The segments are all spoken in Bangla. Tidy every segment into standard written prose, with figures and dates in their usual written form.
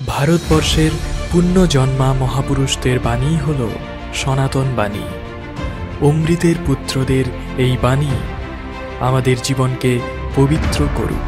ভারতবর্ষের পুণ্যজন্মা মহাপুরুষদের বাণী হল সনাতন বাণী। অমৃতের পুত্রদের এই বাণী আমাদের জীবনকে পবিত্র করুক।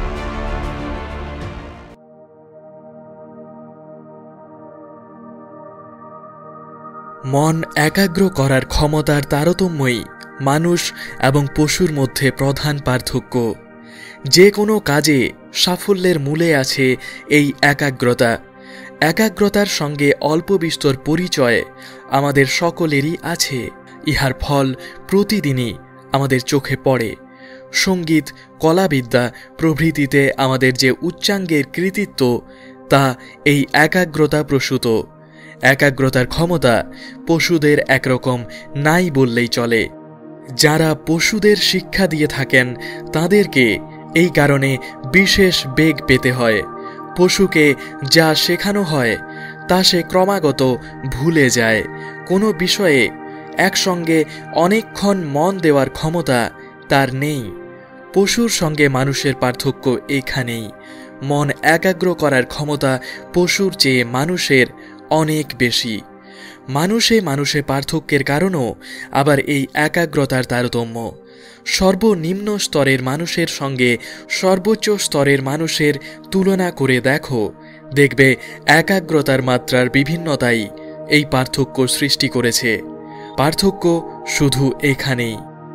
মন একাগ্র করার ক্ষমতার তারতম্যই মানুষ এবং পশুর মধ্যে প্রধান পার্থক্য। যে কোনো কাজে সাফল্যের মূলে আছে এই একাগ্রতা। একাগ্রতার সঙ্গে অল্প বিস্তর পরিচয় আমাদের সকলেরই আছে। ইহার ফল প্রতিদিনই আমাদের চোখে পড়ে। সঙ্গীত, কলাবিদ্যা প্রভৃতিতে আমাদের যে উচ্চাঙ্গের কৃতিত্ব, তা এই একাগ্রতা প্রসূত। একাগ্রতার ক্ষমতা পশুদের একরকম নাই বললেই চলে। যারা পশুদের শিক্ষা দিয়ে থাকেন তাদেরকে এই কারণে বিশেষ বেগ পেতে হয়। পশুকে যা শেখানো হয় তা সে ক্রমাগত ভুলে যায়। কোনো বিষয়ে একসঙ্গে অনেকক্ষণ মন দেওয়ার ক্ষমতা তার নেই। পশুর সঙ্গে মানুষের পার্থক্য এখানেই। মন একাগ্র করার ক্ষমতা পশুর চেয়ে মানুষের অনেক বেশি। মানুষে পার্থক্যের কারণও আবার এই একাগ্রতার তারতম্য। সর্বনিম্ন স্তরের মানুষের সঙ্গে সর্বোচ্চ স্তরের মানুষের তুলনা করে দেখো, দেখবে একাগ্রতার মাত্রার বিভিন্নতাই এই পার্থক্য সৃষ্টি করেছে। পার্থক্য শুধু এখানেই।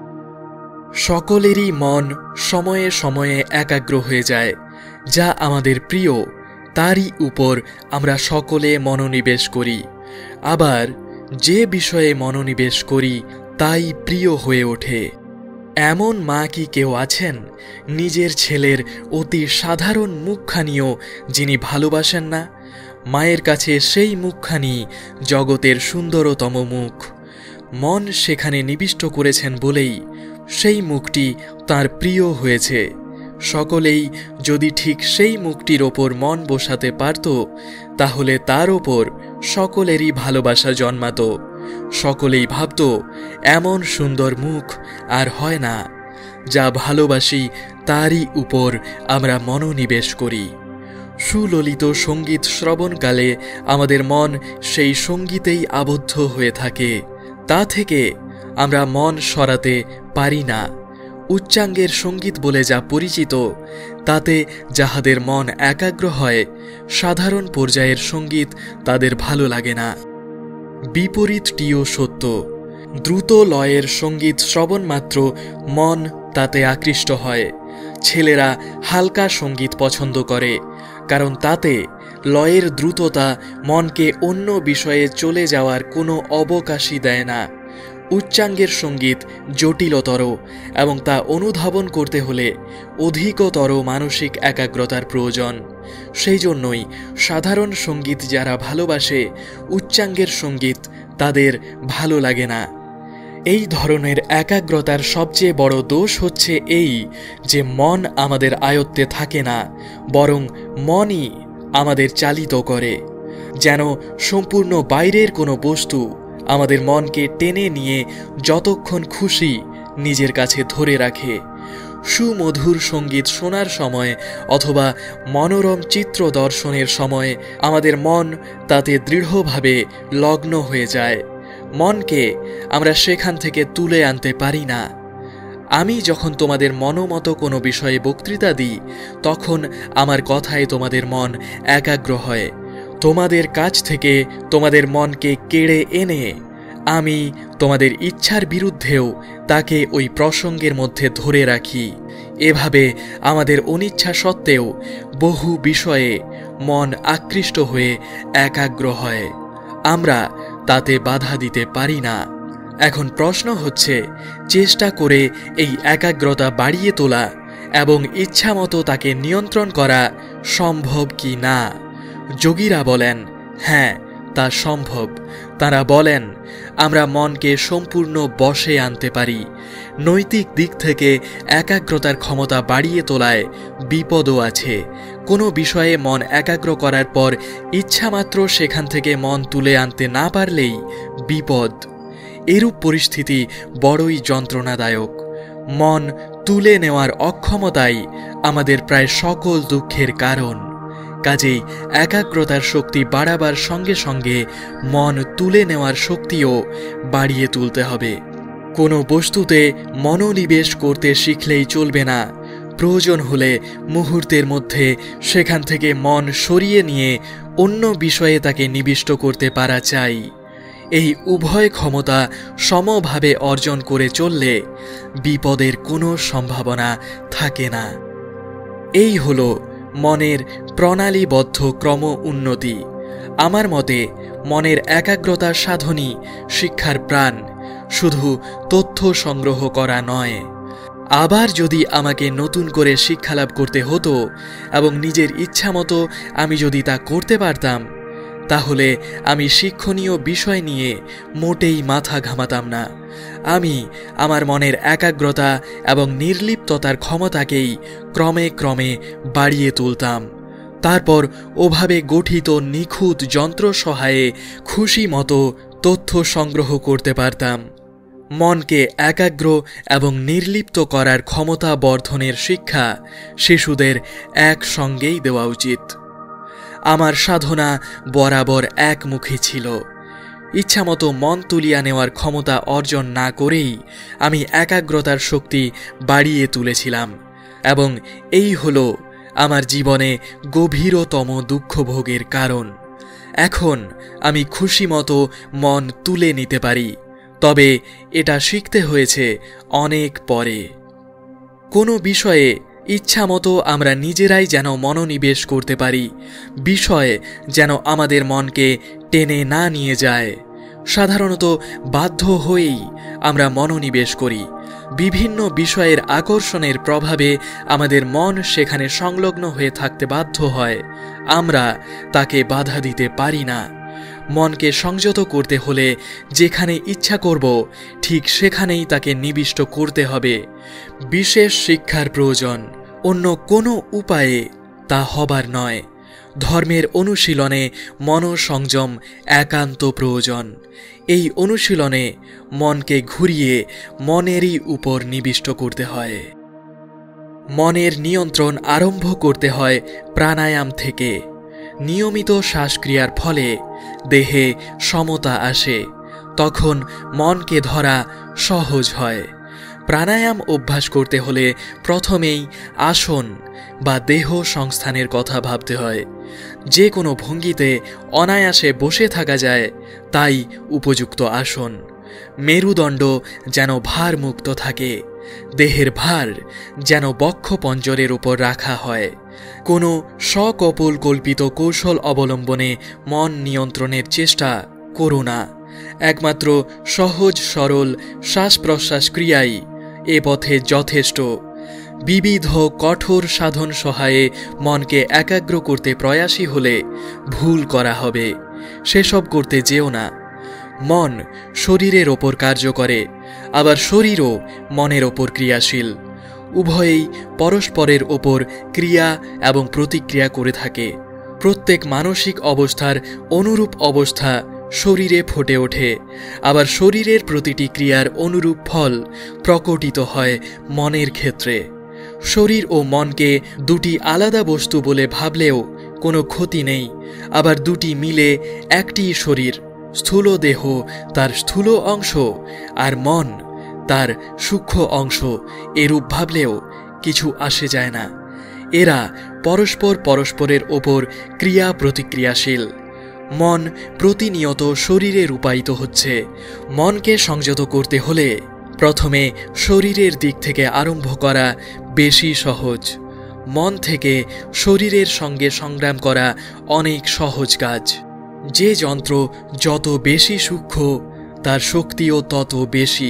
সকলেরই মন সময়ে সময়ে একাগ্র হয়ে যায়। যা আমাদের প্রিয় তারই উপর আমরা সকলে মনোনিবেশ করি। আবার যে বিষয়ে মনোনিবেশ করি তাই প্রিয় হয়ে ওঠে। এমন মা কি কেউ আছেন নিজের ছেলের অতি সাধারণ মুখখানিও যিনি ভালোবাসেন না? মায়ের কাছে সেই মুখখানি জগতের সুন্দরতম মুখ। মন সেখানে নিবিষ্ট করেছেন বলেই সেই মুখটি তার প্রিয় হয়েছে। সকলেই যদি ঠিক সেই মুখটির ওপর মন বসাতে পারত, তাহলে তার ওপর সকলেরই ভালোবাসা জন্মাত। সকলেই ভাবত, এমন সুন্দর মুখ আর হয় না। যা ভালোবাসি তারই উপর আমরা মনোনিবেশ করি। সুললিত সঙ্গীত শ্রবণকালে আমাদের মন সেই সঙ্গীতেই আবদ্ধ হয়ে থাকে। তা থেকে আমরা মন সরাতে পারি না। উচ্চাঙ্গের সঙ্গীত বলে যা পরিচিত, তাতে যাহাদের মন একাগ্র হয়, সাধারণ পর্যায়ের সঙ্গীত তাদের ভালো লাগে না। বিপরীতটিও সত্য। দ্রুত লয়ের সঙ্গীত শ্রবণ মাত্র মন তাতে আকৃষ্ট হয়। ছেলেরা হালকা সঙ্গীত পছন্দ করে, কারণ তাতে লয়ের দ্রুততা মনকে অন্য বিষয়ে চলে যাওয়ার কোনো অবকাশই দেয় না। উচ্চাঙ্গের সঙ্গীত জটিলতর এবং তা অনুধাবন করতে হলে অধিকতর মানসিক একাগ্রতার প্রয়োজন। সেই জন্যই সাধারণ সঙ্গীত যারা ভালোবাসে, উচ্চাঙ্গের সঙ্গীত তাদের ভালো লাগে না। এই ধরনের একাগ্রতার সবচেয়ে বড় দোষ হচ্ছে এই যে মন আমাদের আয়ত্তে থাকে না, বরং মনই আমাদের চালিত করে। যেন সম্পূর্ণ বাইরের কোনো বস্তু আমাদের মনকে টেনে নিয়ে যতক্ষণ খুশি নিজের কাছে ধরে রাখে। সুমধুর সঙ্গীত শোনার সময় অথবা মনোরম চিত্র দর্শনের সময় আমাদের মন তাতে দৃঢ়ভাবে লগ্ন হয়ে যায়। মনকে আমরা সেখান থেকে তুলে আনতে পারি না। আমি যখন তোমাদের মনোমতো কোনো বিষয়ে বক্তৃতা দিই, তখন আমার কথায় তোমাদের মন একাগ্র হয়। তোমাদের কাছ থেকে তোমাদের মনকে কেড়ে এনে আমি তোমাদের ইচ্ছার বিরুদ্ধেও তাকে ওই প্রসঙ্গের মধ্যে ধরে রাখি। এভাবে আমাদের অনিচ্ছা সত্ত্বেও বহু বিষয়ে মন আকৃষ্ট হয়ে একাগ্র হয়। আমরা তাতে বাধা দিতে পারি না। এখন প্রশ্ন হচ্ছে, চেষ্টা করে এই একাগ্রতা বাড়িয়ে তোলা এবং ইচ্ছামতো তাকে নিয়ন্ত্রণ করা সম্ভব কি না? যোগীরা বলেন, হ্যাঁ, তা সম্ভব। তারা বলেন, আমরা মনকে সম্পূর্ণ বশে আনতে পারি। নৈতিক দিক থেকে একাগ্রতার ক্ষমতা বাড়িয়ে তোলায় বিপদও আছে। কোনো বিষয়ে মন একাগ্র করার পর ইচ্ছামাত্র সেখান থেকে মন তুলে আনতে না পারলেই বিপদ। এরূপ পরিস্থিতি বড়ই যন্ত্রণাদায়ক। মন তুলে নেওয়ার অক্ষমতাই আমাদের প্রায় সকল দুঃখের কারণ। কাজেই একাগ্রতার শক্তি বাড়াবার সঙ্গে সঙ্গে মন তুলে নেওয়ার শক্তিও বাড়িয়ে তুলতে হবে। কোনো বস্তুতে মনোনিবেশ করতে শিখলেই চলবে না, প্রয়োজন হলে মুহূর্তের মধ্যে সেখান থেকে মন সরিয়ে নিয়ে অন্য বিষয়ে তাকে নিবিষ্ট করতে পারা চাই। এই উভয় ক্ষমতা সমভাবে অর্জন করে চললে বিপদের কোনো সম্ভাবনা থাকে না। এই হলো মনের প্রণালীবদ্ধ ক্রম উন্নতি। আমার মতে মনের একাগ্রতার সাধনই শিক্ষার প্রাণ, শুধু তথ্য সংগ্রহ করা নয়। আবার যদি আমাকে নতুন করে শিক্ষালাভ করতে হতো এবং নিজের ইচ্ছামতো আমি যদি তা করতে পারতাম, তাহলে আমি শিক্ষণীয় বিষয় নিয়ে মোটেই মাথা ঘামাতাম না। আমি আমার মনের একাগ্রতা এবং নির্লিপ্ততার ক্ষমতাকেই ক্রমে ক্রমে বাড়িয়ে তুলতাম। তারপর ওভাবে গঠিত নিখুঁত যন্ত্র সহায়ে খুশি মতো তথ্য সংগ্রহ করতে পারতাম। মনকে একাগ্র এবং নির্লিপ্ত করার ক্ষমতা বর্ধনের শিক্ষা শিশুদের একসঙ্গেই দেওয়া উচিত। আমার সাধনা বরাবর একমুখী ছিল। ইচ্ছামতো মন তুলিয়া নেওয়ার ক্ষমতা অর্জন না করেই আমি একাগ্রতার শক্তি বাড়িয়ে তুলেছিলাম, এবং এই হলো আমার জীবনে গভীরতম দুঃখভোগের কারণ। এখন আমি খুশি মতো মন তুলে নিতে পারি, তবে এটা শিখতে হয়েছে অনেক পরে। কোনো বিষয়ে ইচ্ছামতো আমরা নিজেরাই যেন মনোনিবেশ করতে পারি, বিষয় যেন আমাদের মনকে টেনে না নিয়ে যায়। সাধারণত বাধ্য হয়েই আমরা মনোনিবেশ করি। বিভিন্ন বিষয়ের আকর্ষণের প্রভাবে আমাদের মন সেখানে সংলগ্ন হয়ে থাকতে বাধ্য হয়। আমরা তাকে বাধা দিতে পারি না। মনকে সংযত করতে হলে যেখানে ইচ্ছা করব ঠিক সেখানেই তাকে নিবিষ্ট করতে হবে। বিশেষ শিক্ষার প্রয়োজন, অন্য কোনো উপায়ে তা হবার নয়। ধর্মের অনুশীলনে মনোসংযম একান্ত প্রয়োজন। এই অনুশীলনে মনকে ঘুরিয়ে মনেরই উপর নিবিষ্ট করতে হয়। মনের নিয়ন্ত্রণ আরম্ভ করতে হয় প্রাণায়াম থেকে। নিয়মিত শ্বাসক্রিয়ার ফলে দেহে সমতা আসে, তখন মনকে ধরা সহজ হয়। প্রাণায়াম অভ্যাস করতে হলে প্রথমেই আসন বা দেহ সংস্থানের কথা ভাবতে হয়। যে কোনো ভঙ্গিতে অনায়াসে বসে থাকা যায়, তাই উপযুক্ত আসন। মেরুদণ্ড যেন ভারমুক্ত থাকে, দেহের ভার যেন বক্ষপঞ্জরের উপর রাখা হয়। কোনো সকপল কল্পিত কৌশল অবলম্বনে মন নিয়ন্ত্রণের চেষ্টা করো না। একমাত্র সহজ সরল শ্বাস প্রশ্বাস ক্রিয়াই এ পথে যথেষ্ট। বিবিধ কঠোর সাধন সহায়ে মনকে একাগ্র করতে প্রয়াসী হলে ভুল করা হবে। সেসব করতে যেও না। মন শরীরের ওপর কার্য করে, আবার শরীরও মনের ওপর ক্রিয়াশীল। উভয়েই পরস্পরের ওপর ক্রিয়া এবং প্রতিক্রিয়া করে থাকে। প্রত্যেক মানসিক অবস্থার অনুরূপ অবস্থা শরীরে ফুটে ওঠে, আবার শরীরের প্রতিটি ক্রিয়ার অনুরূপ ফল প্রকটিত হয় মনের ক্ষেত্রে। শরীর ও মনকে দুটি আলাদা বস্তু বলে ভাবলেও কোনো ক্ষতি নেই। আবার দুটি মিলে একটি শরীর, স্থূল দেহ তার স্থূল অংশ আর মন তার সূক্ষ্ম অংশ, এরূপ ভাবলেও কিছু আসে যায় না। এরা পরস্পর পরস্পরের ওপর ক্রিয়া প্রতিক্রিয়াশীল। মন প্রতিনিয়ত শরীরে রূপায়িত হচ্ছে। মনকে সংযত করতে হলে প্রথমে শরীরের দিক থেকে আরম্ভ করা বেশি সহজ। মন থেকে শরীরের সঙ্গে সংগ্রাম করা অনেক সহজ কাজ। যে যন্ত্র যত বেশি সূক্ষ্ম, তার শক্তিও তত বেশি।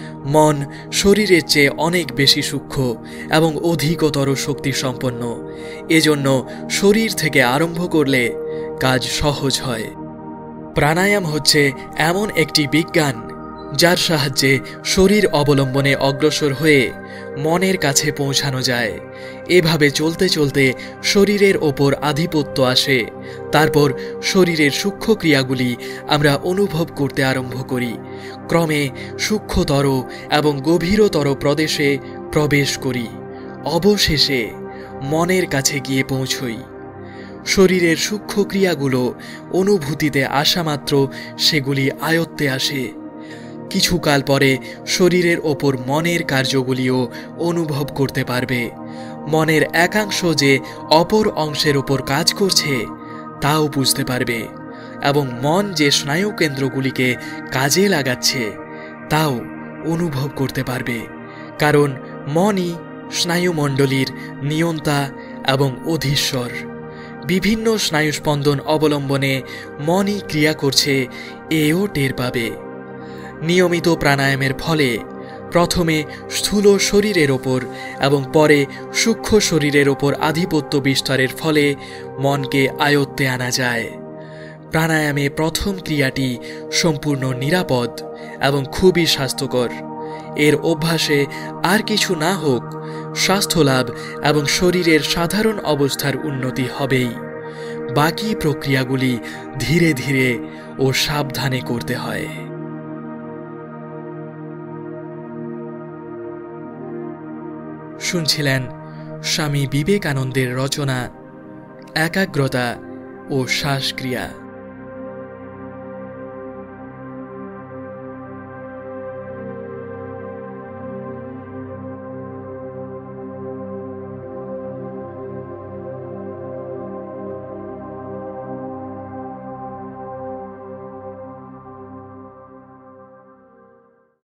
মন শরীরের চেয়ে অনেক বেশি সূক্ষ্ম এবং অধিকতর শক্তি সম্পন্ন। এজন্য শরীর থেকে আরম্ভ করলে কাজ সহজ হয়। প্রাণায়াম হচ্ছে এমন একটি বিজ্ঞান যার সাহায্যে শরীর অবলম্বনে অগ্রসর হয়ে মনের কাছে পৌঁছানো যায়। এভাবে চলতে চলতে শরীরের ওপর আধিপত্য আসে। তারপর শরীরের সূক্ষ্ম ক্রিয়াগুলি আমরা অনুভব করতে আরম্ভ করি। ক্রমে সূক্ষ্মতর এবং গভীরতর প্রদেশে প্রবেশ করি। অবশেষে মনের কাছে গিয়ে পৌঁছই। শরীরের সূক্ষ্ম ক্রিয়াগুলো অনুভূতিতে আসা মাত্র সেগুলি আয়ত্তে আসে। কিছুকাল পরে শরীরের ওপর মনের কার্যগুলিও অনুভব করতে পারবে। মনের একাংশ যে অপর অংশের ওপর কাজ করছে তাও বুঝতে পারবে, এবং মন যে স্নায়ুকেন্দ্রগুলিকে কাজে লাগাচ্ছে তাও অনুভব করতে পারবে। কারণ মনই স্নায়ুমণ্ডলীর নিয়ন্তা এবং অধীশ্বর। বিভিন্ন স্নায়ুস্পন্দন অবলম্বনে মনই ক্রিয়া করছে এও টের পাবে। নিয়মিত প্রাণায়ামের ফলে প্রথমে স্থূল শরীরের ওপর এবং পরে সূক্ষ্ম শরীরের ওপর আধিপত্য বিস্তারের ফলে মনকে আয়ত্তে আনা যায়। প্রাণায়ামে প্রথম ক্রিয়াটি সম্পূর্ণ নিরাপদ এবং খুবই স্বাস্থ্যকর। এর অভ্যাসে আর কিছু না হোক, স্বাস্থ্য লাভ এবং শরীরের সাধারণ অবস্থার উন্নতি হবেই। বাকি প্রক্রিয়াগুলি ধীরে ধীরে ও সাবধানে করতে হয়। শুনছিলেন স্বামী বিবেকানন্দের রচনা একাগ্রতা ও শ্বাসক্রিয়া।